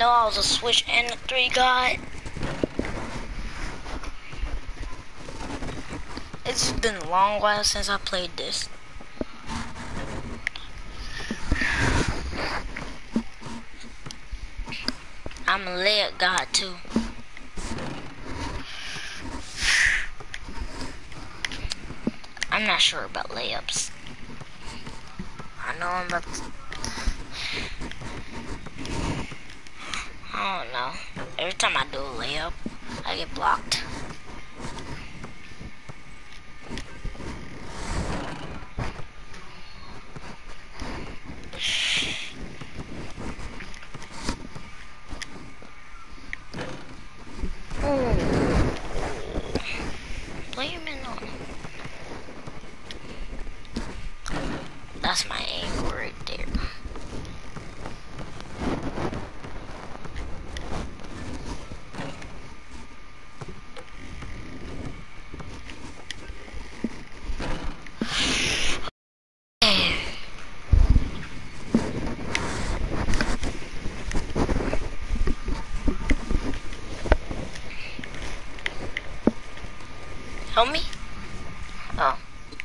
know I was a switch and a 3 god. It's been a long while since I played this. I'm a layup god too. I'm not sure about layups. I know I'm about to... I don't know. Every time I do a layup, I get blocked. That's my angle right there. Help me? Oh.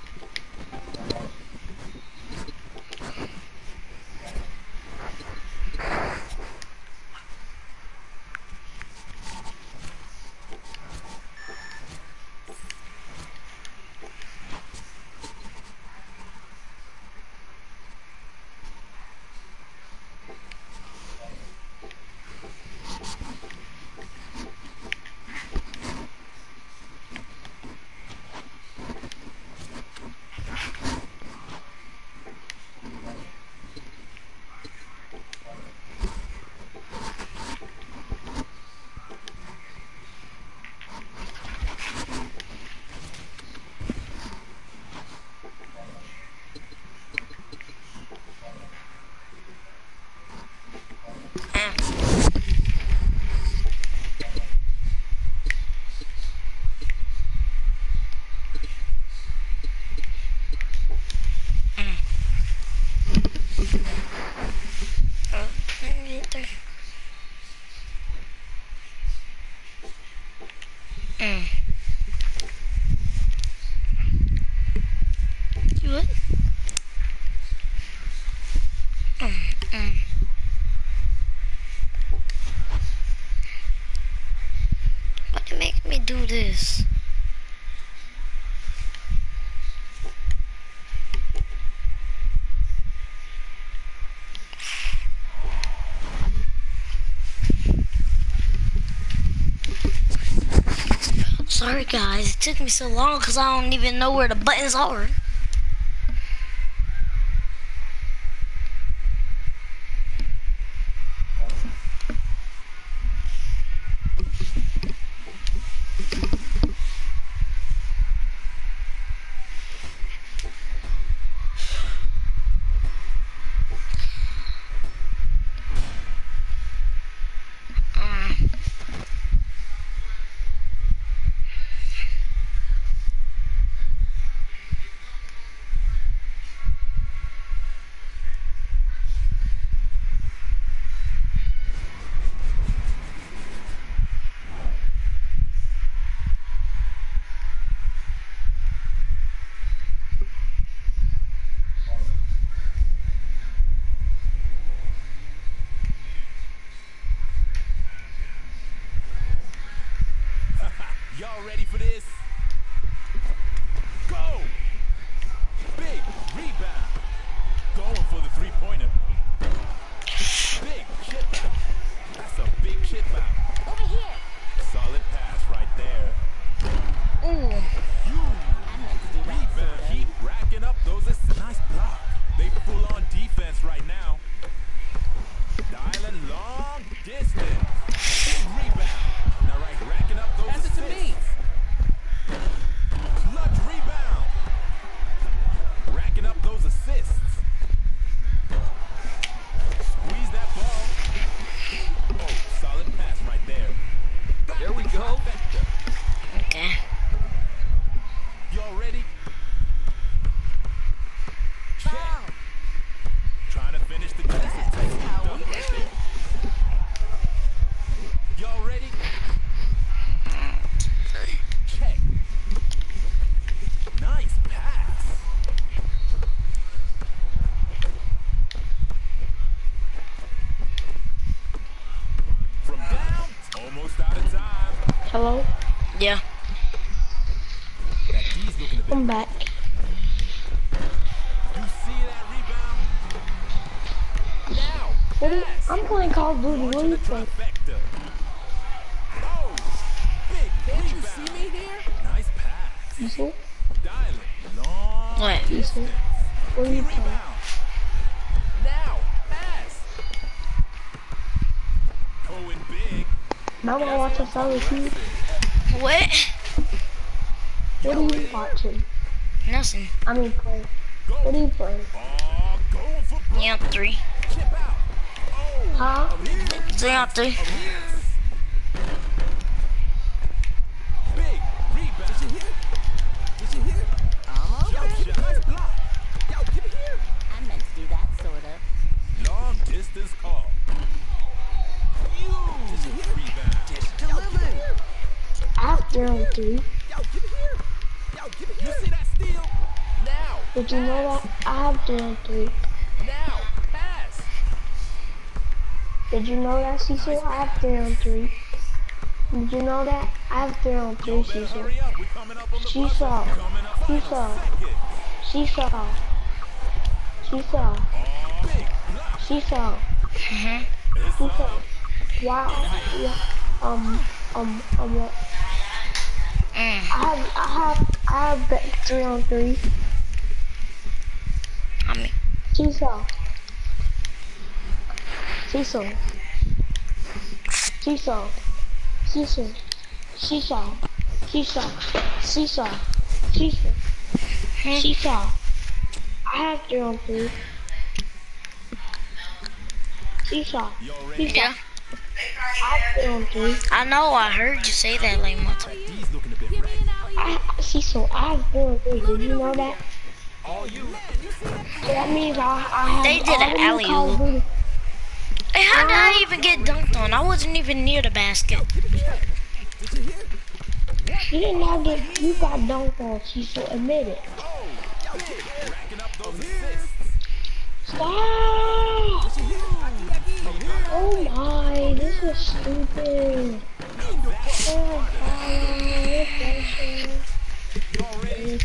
What? Why you make me do this? Sorry guys, it took me so long because I don't even know where the buttons are. Y'all ready for this? Go! Big rebound. Going for the three-pointer. Big chip out. That's a big chip out. Over here. Solid pass right there. Ooh. Rebound. Keep racking up those assists. Nice block. They full on defense right now. Dialing long distance. Big rebound. Now right, racking up those assists. Pass it to me. Almost out of time. Hello? Yeah. That D's looking a bit. I'm back. You see that rebound? Now, What are, pass. I'm playing Call of Duty. What are Launching you the playing? trifecta. Oh, big Can't you rebound. see me here? Nice pass. You see? Dialing. Long What? You see? distance. What are you playing? Rebound. Now, pass. Going big. Now I watch a solid too. What? What are you watching? Nothing. I mean playing. What are you playing? Oh, going for broke. Yeah, 3. Chip out. Oh, Huh? Yeah, 3. big rebound. Did you hear? Did you hear? I'm Jump okay. shot. Nice block. Yo, give it here. I meant to do that, sort of. Long distance call. Huge rebound. Just delivered. I have 3-on-3. Yo, give it here. Yo, give it You here. see that steal? Now, Did you know that? I have 3-on-3. now, pass. Did you know that, Cecil? I have 3-on-3. Did you know that? I have 3-on-3, Y'all better Cecil. hurry up. We're coming up on the She buzzer. saw. Coming up She 5 saw. seconds. Cecil. Cecil. Oh, big block. Cecil. It's Cecil. up. Wow. Yeah. What? I have 3-on-3. I mean, Cecil. Cecil. Cecil. Cecil. Cecil. Cecil. Cecil. Cecil. Cecil. I have 3-on-3. Cecil. Y'all ready? yeah. I have 3-on-3. I know, I heard you say that like multiple. D's looking a bit Give me ready. an alley. Cecil, I have 3-on-3. Did you know that? All you. So that means I have They did all an the new Call of alley-oop. Duty. Hey, how did I even get dunked on? I wasn't even near the basket. Did you hear? You did not get, you got dunked on, Cecil. Admit it. Oh, big. Racking up those assists. Stop! Did you hear? Oh my, this is stupid. Oh Y'all ready?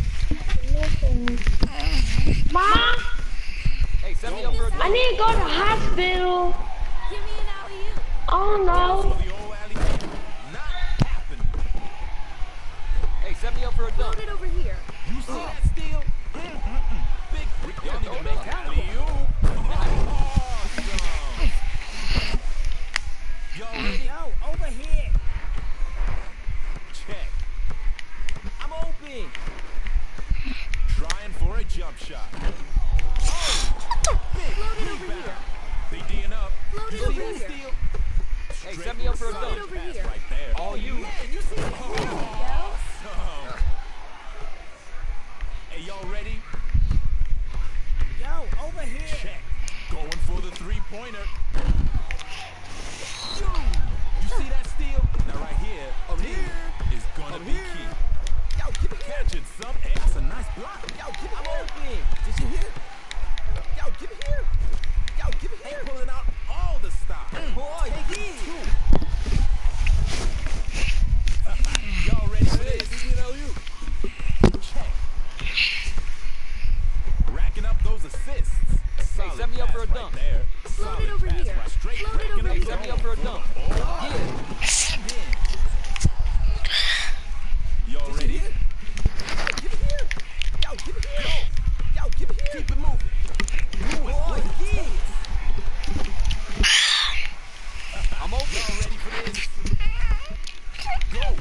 Mom, Hey, send me over a I need to go to the hospital. Give me an alley-oop. Oh For no. the old alley. Not happening. Hey, send me up for a dunk. Put it over here. You see that steal? Big Rick. Y'all need to make alley-oop. Awesome. Y'all ready? Yo, over here. Check. I'm open. Trying for a jump shot. Big rebound. They D'ing up. Float You it see over that here. steal? Hey, send me up for a Solid dunk. pass here. right there. All you. You see that? There we go. Awesome. Hey, y'all ready? Yo, over here. Check. Going for the three-pointer. You see that steal? Now right here, is gonna be key. Yo, give it here. Catching some. Hey, that's a nice block. Yo, give it I'm open. Did you hear? Yo, give it here. Yo, give it here. Pulling out all the stops. Boy, Take yeah. it two. Y'all ready for this? Check. Racking up those assists. Solid send me up for a pass dunk. Right there. Float Solid it over pass here. right straight Float it racking over up here. Send me up for a dunk. Oh, y'all ready? Give it here. Yo, give it here. Yo, give it here. Keep it moving. Boy, yeah. I'm open. Y'all ready for this? Go.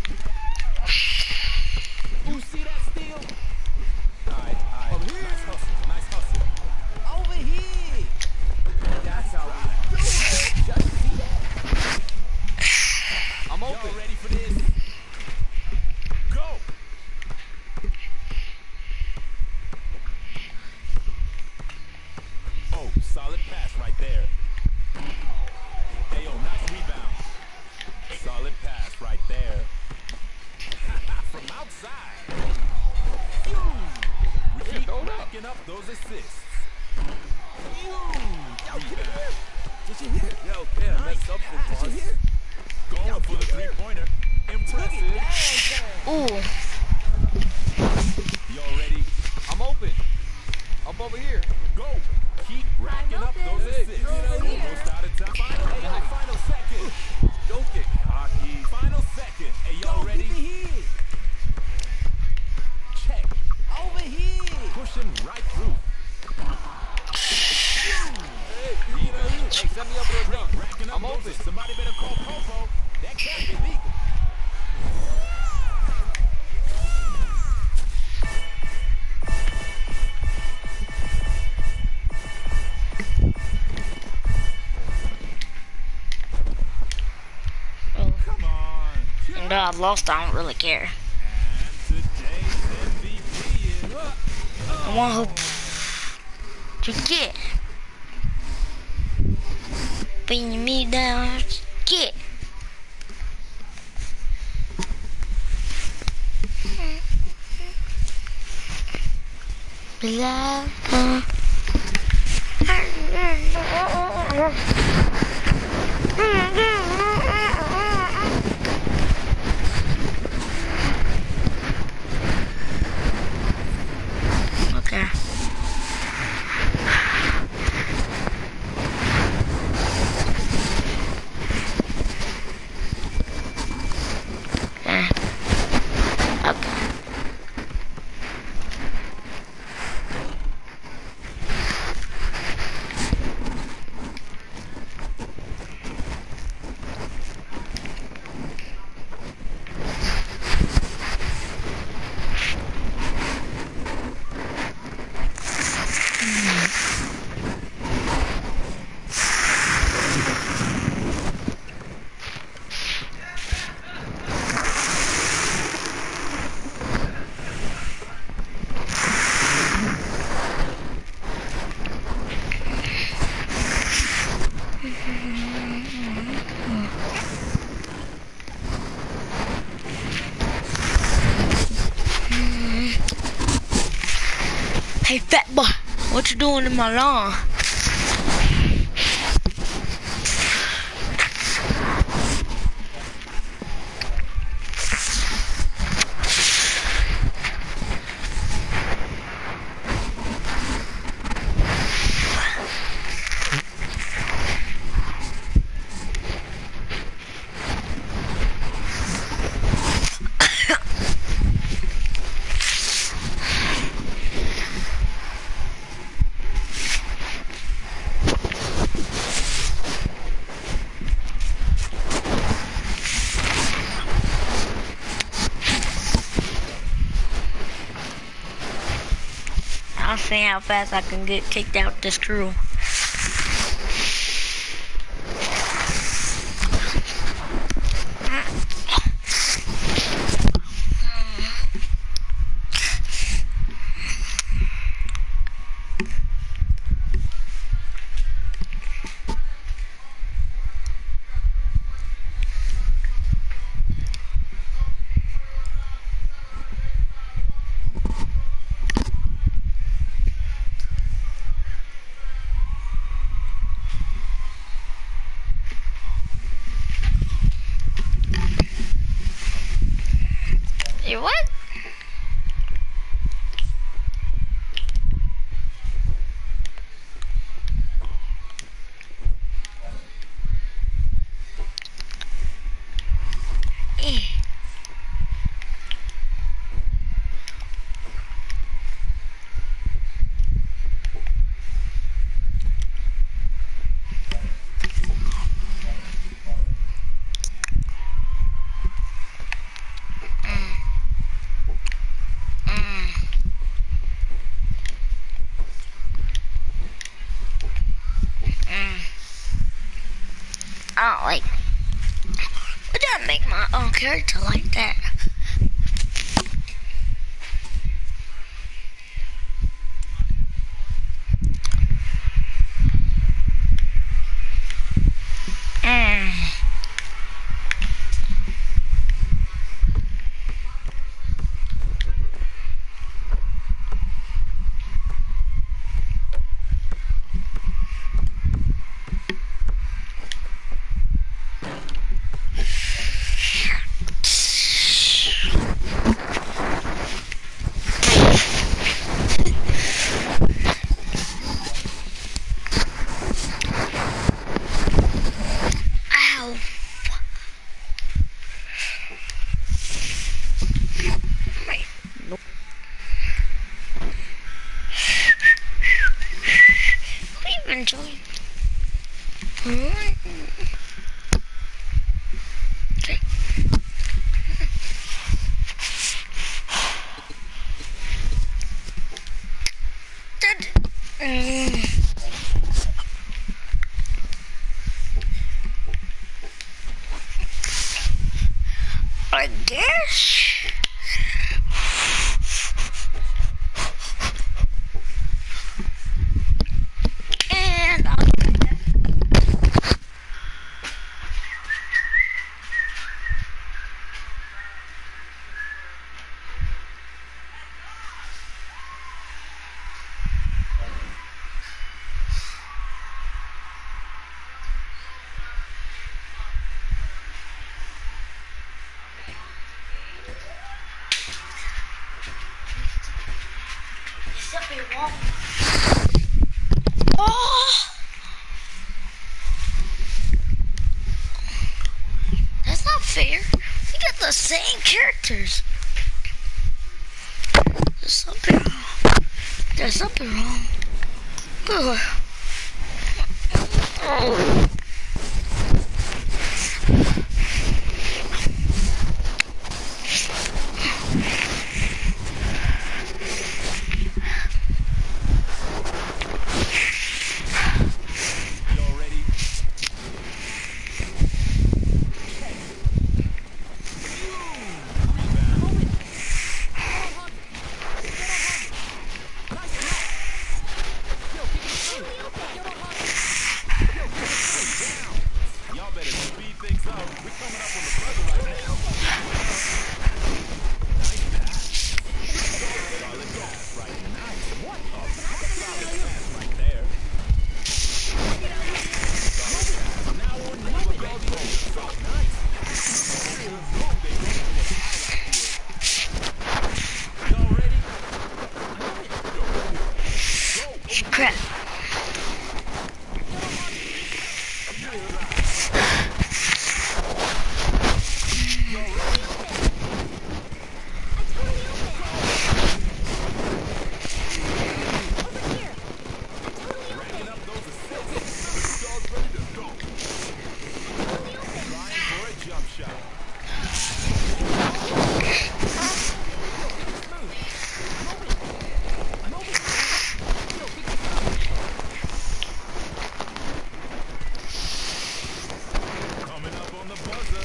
Who see that steal? Alright. Nice hustle. Nice hustle. Over here. That's how we do it. Just see that. I'm Y'all open. ready for this? Go. Oh, solid pass right there. Hey, yo, nice rebound. Solid pass right there. From outside. We keep racking up those assists. Yo, give it here. Did you hear? Yo, damn, Nice. that's something, Did you boss. hear? Going Ooh. Y'all ready? I'm open. Up over here. Go. Keep racking up open. those Hey, assists. over here. Almost out of time. Final 8 and final second. Don't get cocky. Final second. Hey, y'all ready? here. Check. Over here. Pushing right through. Hey, hey, set me up for a dunk. Racking up I'm those open. assists. Somebody better call Popo. That can't be legal. Oh. Come on. And though I've lost, I don't really care. And today's MVP is... I want her to get. Bring me down, get. Blah, okay. Okay. Hey, fat boy, what you doing in my lawn? I'll see how fast I can get kicked out this crew. You what? I don't like. Would that make my own character like that? I guess. And I'll get that. Oh, that's not fair. We got the same characters. There's something wrong. There's something wrong. Ugh. Oh. Y'all ready? Y'all better speed things up. We're coming up on the buzzer right now. Nice pass. Solid pass right. Nice. What a solid pass right there. Solid pass. Now on neighbor, baby. So nice. Move, they go to a highlight here. Y'all ready? Go. Crap. Racking up those assists. This dog's ready to go. Trying for a jump shot. Coming up on the buzzer.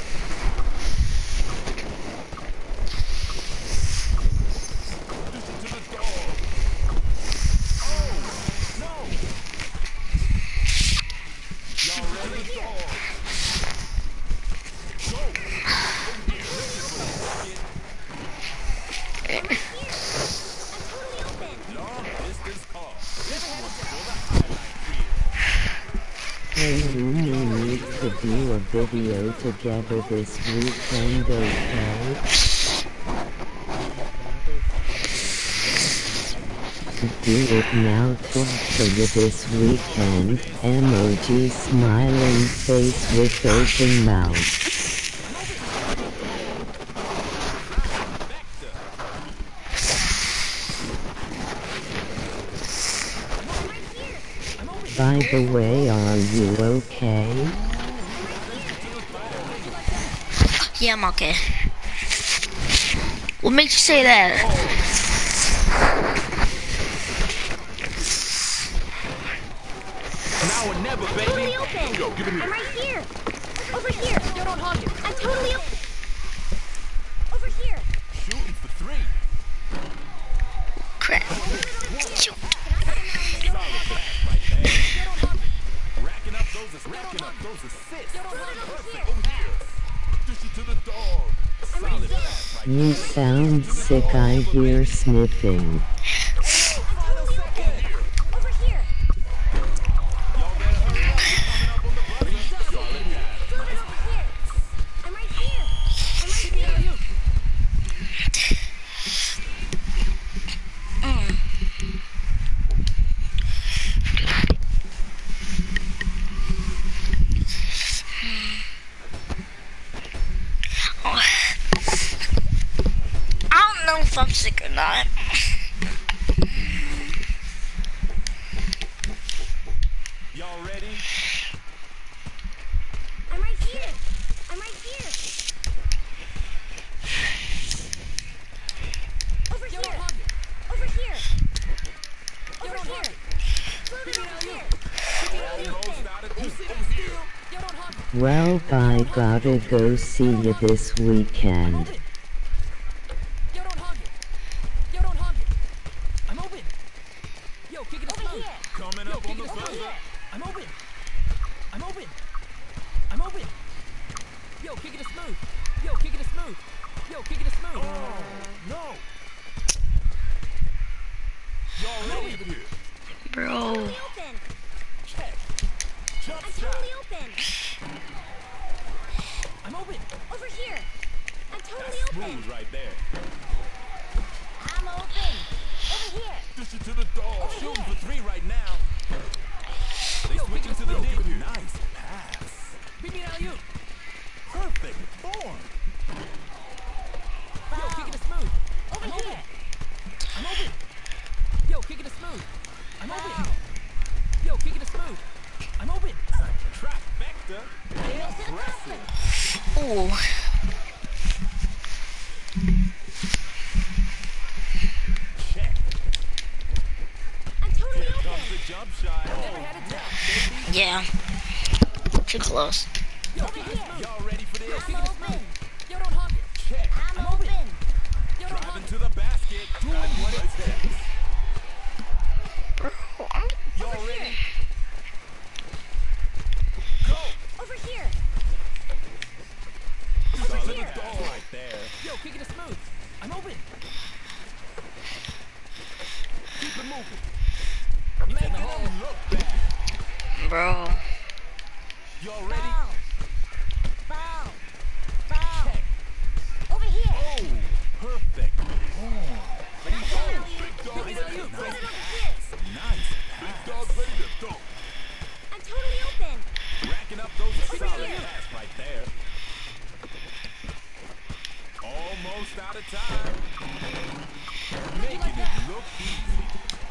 This is to the dog. Oh, no. Y'all ready? Dog. Go. Over here. This is for the bucket. Long distance call. This one's for the highlight reel. You need to do a video together this weekend, okay? Do it now, Twitter this weekend. Emoji smiling face with open mouth. By the way, are you okay? Yeah, I'm okay. What makes you say that? Now or never, baby. Yo, give it I'm here. right here. Over here. Yo, don't hug it. I'm totally open. Over here. Shooting for three. Crap. Solid pass right there. Racking up those assists. Perfect. Over here. Dish it to the dog. Solid pass right You sound sick, I hear sniffing. Over here. Y'all better hurry up. We're coming up on the buzzer. Solid pass. Over here. I'm right here. I'm right here. I don't know if I'm sick or not. Y'all ready? I'm right here. I'm right here. Over here. Over here. Over here. Float it over here. Almost out of juice. Over here. Well, I gotta go see you this weekend. Yo, don't hug it. Yo, don't hug it. I'm open. Yo, kick it smooth. Coming Yo, up kick on the it smooth. buzzer. I'm open. I'm open. I'm open. Yo, kick it smooth. Yo, kick it smooth. Yo, kick it smooth. Oh, no. Y'all ready for this? Bro. Totally open. Check. Jump I'm shot. totally open. I'm open. Over here. I'm totally That's open. smooth right there. I'm open. Over here. Dish it to the dog. Shooting for 3 right now. They Yo, switching kick to it the smooth. dig here. Nice pass. Beat me out, you. Perfect form. Yo, kick it smooth. Over I'm here. open. I'm open. Yo, kick it smooth. I'm open. Yo, kick it smooth. I'm open. Trifecta. Impressive. Ooh. Check. I'm totally Here open. comes the jump shot. Never had a doubt, baby. Yeah. Too close. Yo, kick it smooth. Y'all ready for this? Yo, kick it smooth. Yo, don't hug it. Check. I'm open. Yo, don't hug Driving it. to the basket. Doing what it takes. Y'all ready? Go. Over here. Solid here. dog right there. Yo, kick it smooth. I'm open. Keep it moving. Making them look back. Bro. Y'all ready? Ball. Ball. Check. Over here. Oh, perfect. Oh, big dog. Put Big it dog. over Nice. here. Nice. Big dog ready to go. I'm totally open. Racking up those Over solid here. pass right there. Almost out of time. Making it look easy.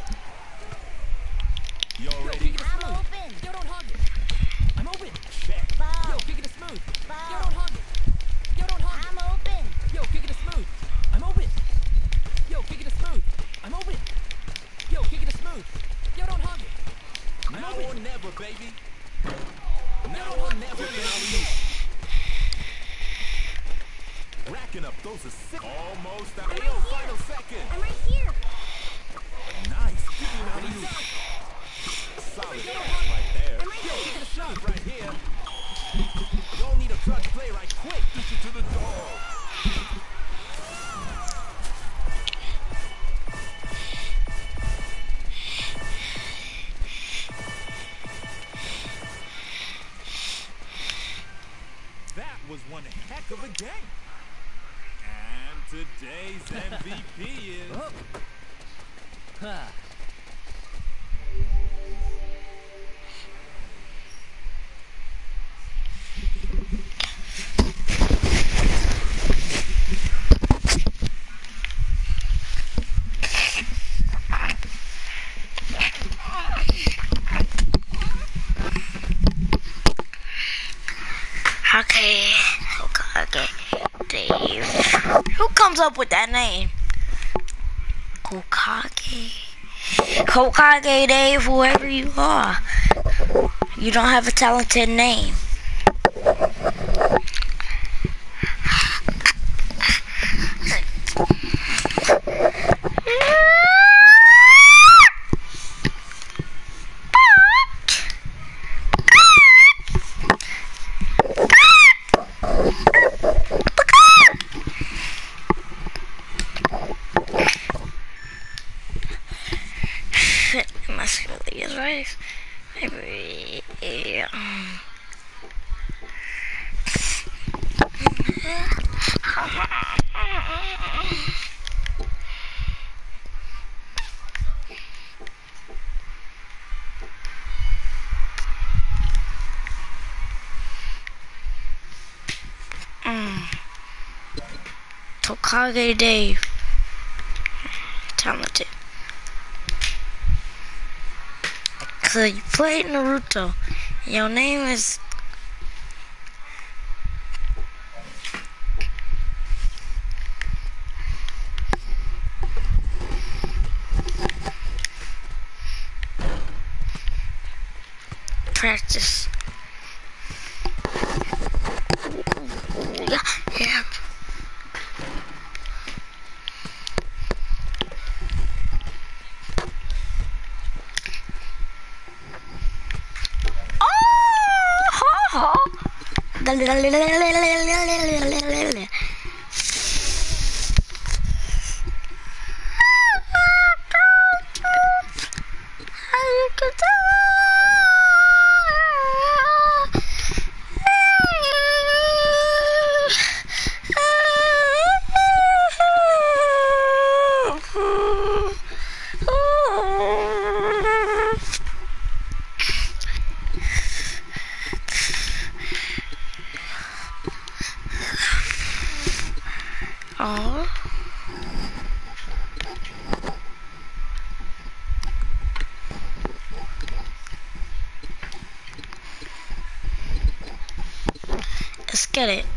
Y'all Yo, ready? kick it I'm smooth. open. Yo, don't hug it. I'm open. Check. Yo, Ball. kick it smooth. Ball. Yo, don't hug it. Yo, don't hug it. I'm open. Yo, kick it smooth. I'm open. Yo, kick it smooth. I'm open. Yo, kick it smooth. Yo, don't hug it. Now or never, baby. Now Yo, or don't never, hug it. baby. Racking up those assists. Almost out. I'm Yo, right here. final second. I'm right here. Nice. Solid pass right there. I'm right Yo, here. kick it smooth right here. Y'all need a clutch play right quick. Dish it to the dog. That was one heck of a game. And today's MVP is... Oh. Ha. Okay. Okay. Dave. Who comes up with that name? Kokage. Kokage Dave, whoever you are. You don't have a talented name. Muscularly is right. Maybe. Yeah. Tokage Dave. Talented. So you played Naruto. Your name is... Practice. Oh. Let's get it.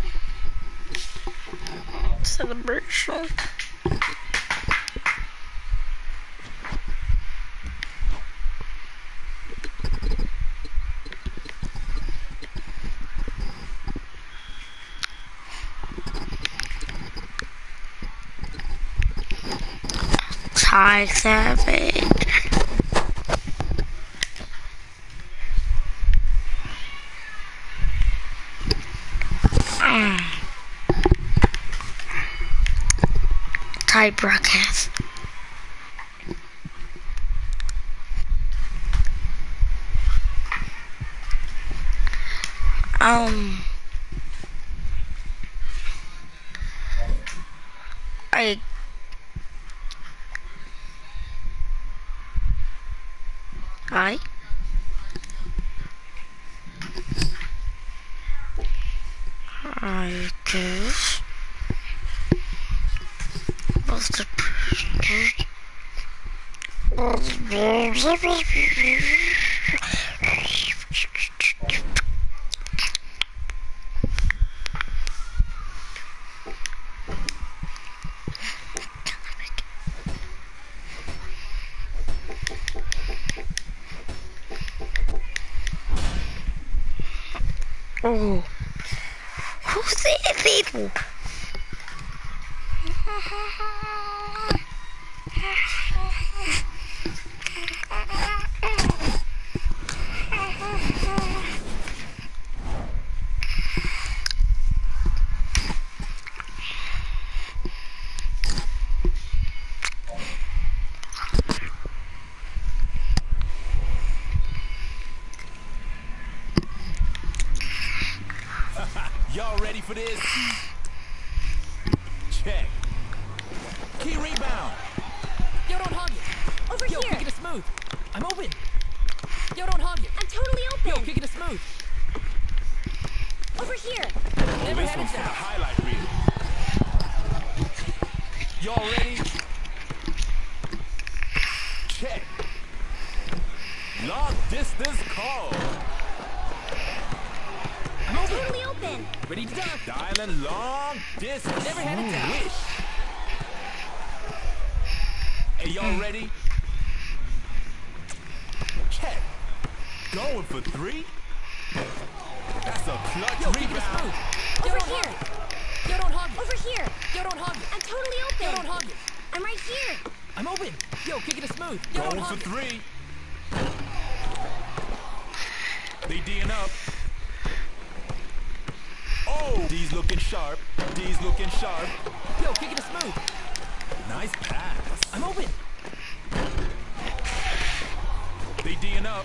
Celebration. Ty Savage. Ty broadcast. I guess what's the oh, who's these people? Y'all ready for this? Check. Key rebound. Yo, don't hog it. Over Yo, here. kick it smooth. I'm open. Yo, don't hog it. I'm totally Yo, open. kick it smooth. Over here. Never This had one's it for the down. highlight reel. Y'all ready? Check. Long distance call. I'm open. Totally open. Ready to dunk. Dialing long distance. Never had it down. Wish. Hey, y'all ready? Check. Going for three. That's a clutch Yo, kick it rebound. smooth. Yo, Over don't hog here. it. Yo, don't hog it. Over here. Yo, don't hog it. I'm totally Yo, don't open. hog it. I'm right here. I'm open. Yo, kick it smooth. Yo, don't Going hog for it. three. They D'ing up. Oh, D's looking sharp. D's looking sharp. Yo, kick it smooth. Nice pass. I'm open. They D'ing up.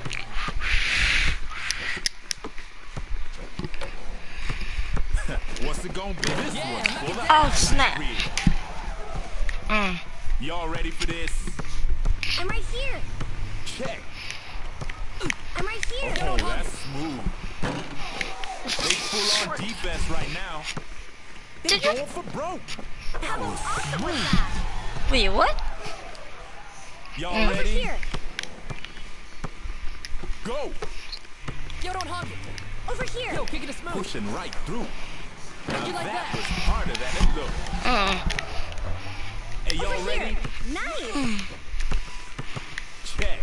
What's it gonna be? This Yeah, one knock for it the Oh, snap. reel. Y'all ready for this? I'm right here. Check. I'm right here. Oh, that's smooth. They full on defense right now. They Did you- going for broke. How awesome was that? Wait, what? Y'all Over ready? here. Go. Yo, don't hog it. Over here. Yo, kick it smooth. Pushing right through. Now You like that that? was harder than it looked. Hey, y'all Over here. ready? Nice. Check.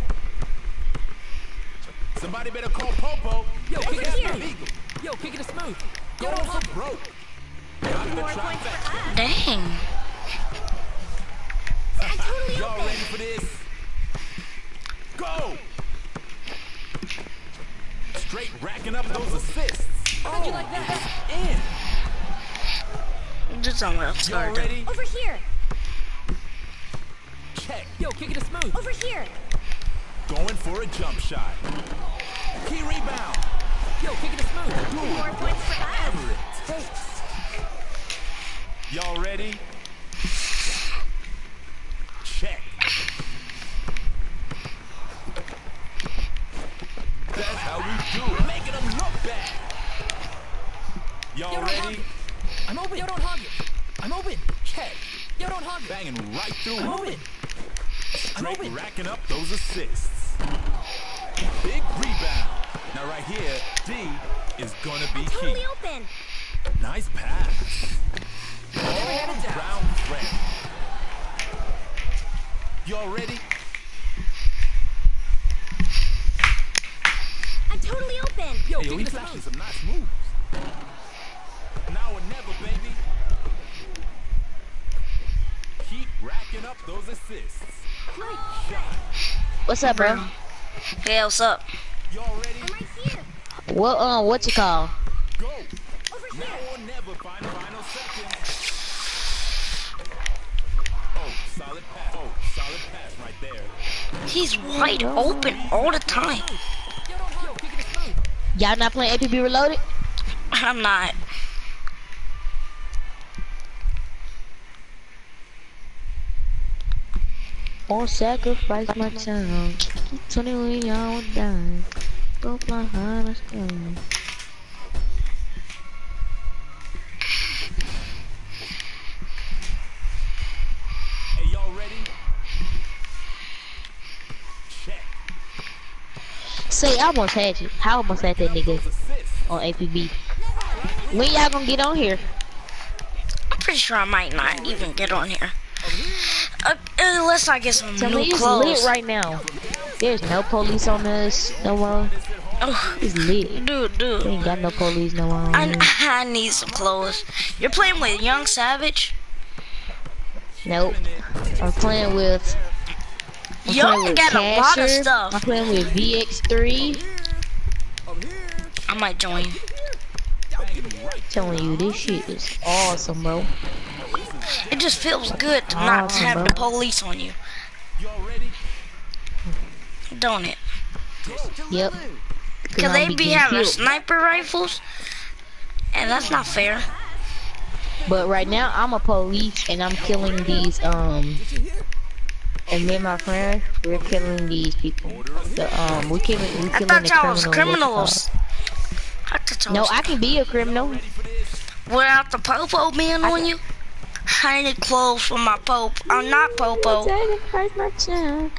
Somebody better call Popo. Yo, kick it here. smooth. Yo, kick it smooth. Yo, Going don't for hog it. broke. Got the More points for trifecta. us. Dang. I'm totally Y'all open. ready for this? Go. Straight racking up those assists. How'd you like that? In. Just somewhere else. Y'all Start. ready? Over here. Check. Yo, kick it smooth. Over here. Going for a jump shot. Key rebound. Yo, kick it smooth. More points for us. Whatever it takes. Y'all ready? Check. That's how we do it. Making them look bad. Y'all ready? I'm open. Yo, don't hug it. I'm open. Check. Yo, don't hug it. Banging right through I'm it. open. I'm Straight open. racking up those assists. Big rebound. Now right here, D is gonna be Totally key. open. Nice pass. Never had a doubt. Round threat. Y'all ready? I'm totally open. Yo, Hey, yo, kick he it flashing smooth. some nice moves. Now or never, baby. Keep racking up those assists. Great. Shot. What's up, bro? Hey, what's up? Y'all ready? I'm right here. What you call? Go. Over Now here. or never, final seconds. Oh, solid pass. Oh, solid pass right there. He's wide open all the time. Yo, don't hug. Yo, kick it smooth. Y'all not playing APB Reloaded? I'm not. Won't sacrifice my time. 21 hours die. Go fly high, let's go. Hey, y'all ready? Check. Say, I almost had you. How almost had that nigga Those assists. on APB? When y'all gonna get on here? I'm pretty sure I might not even get on here. Unless I get some Tell new me it's clothes. lit right now. There's no police on us, no more. Oh, It's lit. dude. We ain't got no police no more. I need some clothes. You're playing with Young Savage? Nope. I'm playing with. I'm Young playing with got a lot of Casher. stuff. I'm playing with VX3. I might join. Telling you, this shit is awesome, bro. It just feels good to not Awesome, have bro. the police on you, Y'all ready? don't it? Yep. Cause they be having sniper rifles, and that's not fair. But right now, I'm a police and I'm killing these, and me and my friend, we're killing these people. We killing I the thought y'all was criminals. criminals. I thought y'all No, was I can be a criminal. without the popo being on you. I need clothes for my pope. I'm not popo. Sacrifice my child.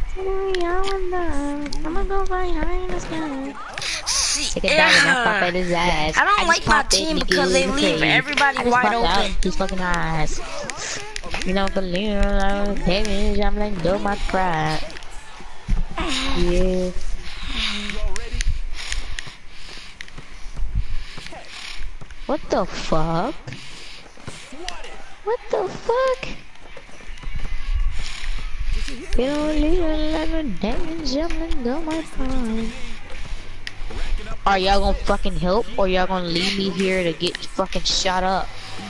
I'ma go fly high in the sky. See, Take a dollar and I pop at his ass. I don't just like my popped that team nigga because they in the leave cage. everybody I just wide popped out open. his fucking eyes. You know, believe I'm damage, I'm letting go my pride. Yeah. Y'all ready? What the fuck? Swat it. What the fuck? You don't leave it like a damage, I'm letting go my pride. Are y'all gonna fucking help or y'all gonna leave me here to get fucking shot up?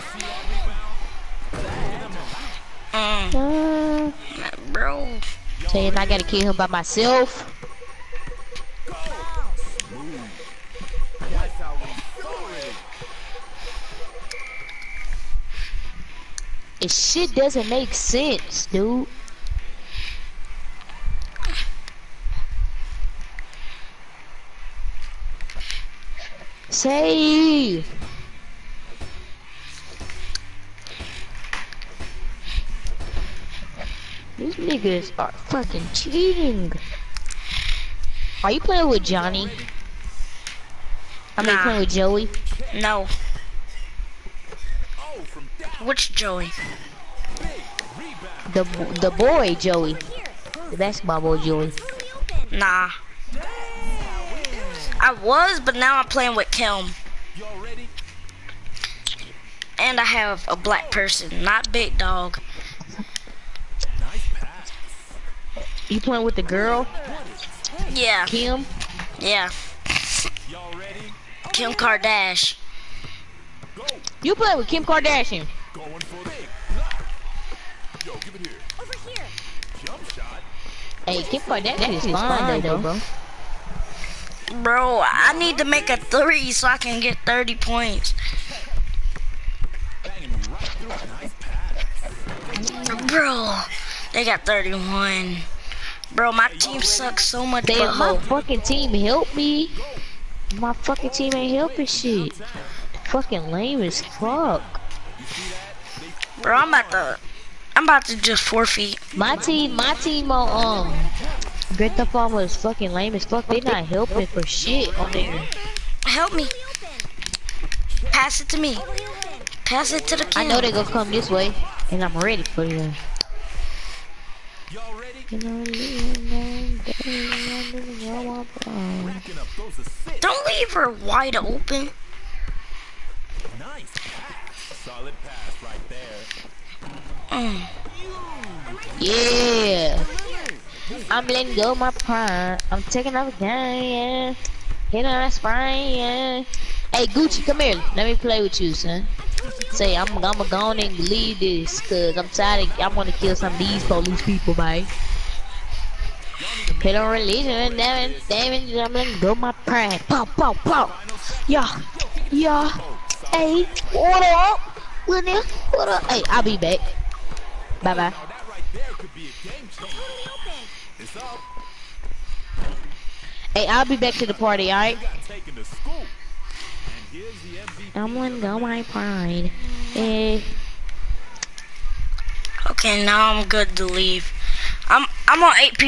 Bro, Saying I gotta kill him by myself? That's how we do it. This shit doesn't make sense, dude. Say. These niggas are fucking cheating. Are you playing with Johnny? I mean, Nah. playing with Joey? no. Oh, from down. Which Joey? Big rebound. The boy Joey. Here. The basketball boy Joey. Totally open. Nah. I was, but now I'm playing with Kelm. Y'all ready? And I have a black person, not Big Dog. Nice pass. You playing with the girl, Yeah, Kim? yeah. Y'all ready? Kim Kardashian. You play with Kim Kardashian. Going for the big block. Yo, give it here. Over here. Jump shot. Hey, Kim Kardashian is fine though, bro. Bro, I need to make a 3 so I can get 30 points. Banging right through a nice pass. Bro, they got 31. Bro, my team sucks so much. Damn, my Bro, fucking team help me. My fucking team ain't helping shit. Fucking lame as fuck. bro, I'm about to just forfeit. My team on Grand Theft Auto is fucking lame as fuck. They not helping for shit on there. Help me. Pass it to me. Pass it to the kid. I know they gonna come this way, and I'm ready for them. Y'all ready? Racking up those assists. Don't leave her wide open. Nice pass. Solid pass right there. Yeah. I'm letting go my pride. I'm taking off again, yeah. Hit on that spine, yeah. Hey Gucci, come here. Let me play with you, son. Say I'm gonna go on and leave this, cause I'm tired of, I wanna kill some of these police people, man. Hit on religion and damage, I'm letting go my pride. Pop, pop, pop. Yeah. Hey, what up? What up? Hey, I'll be back. Bye bye. Now that right there could be a game changer. It's up. Hey, I'll be back to the party, alright? Got taken to school. And here's the MVP. I'm letting go my pride. Hey. Okay, now I'm good to leave. I'm on 8 people.